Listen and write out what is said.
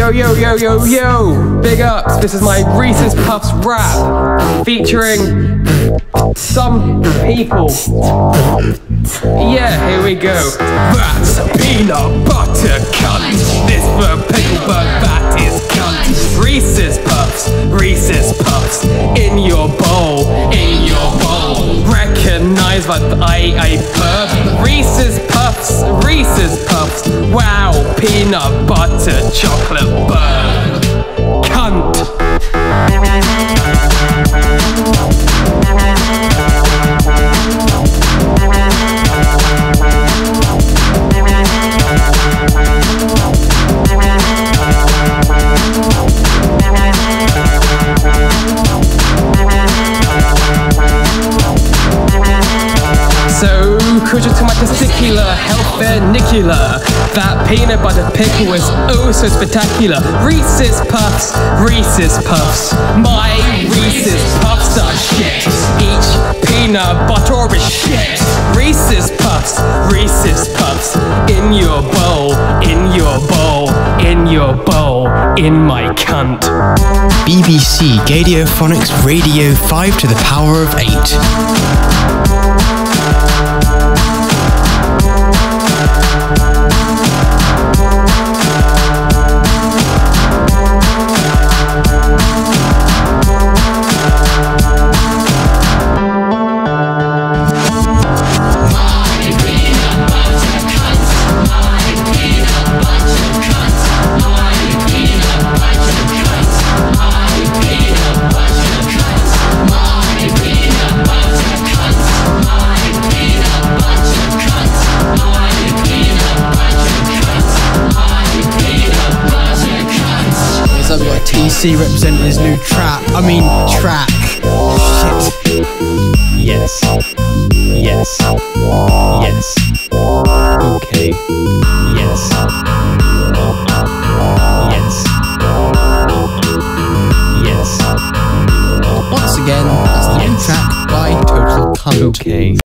Yo, yo, yo, yo, yo! Big ups! This is my Reese's Puffs rap featuring some people. Yeah, here we go. That's a peanut butter cunt. This for pickle, but that is cunt. Reese's Puffs, Reese's Puffs, in your bowl, in your bowl. Recognize that I burp. Reese's Puffs, Reese's Puffs. Wow, peanut butter chocolate burn. Cunt. So, crucial to my testicular health vernacular. That peanut butter pickle is oh so spectacular. Reese's Puffs, Reese's Puffs. My Reese's Puffs are shit. Each peanut butter is shit. Reese's Puffs, Reese's Puffs. In your bowl, in your bowl, in your bowl, in my cunt. BBC Radiophonics Radio 5 to the power of 8. We've got TC representing his new track. Shit. Yes. Yes. Yes. Okay. Yes. Yes. Yes. Once again, that's the new track by Total Cunt. Okay.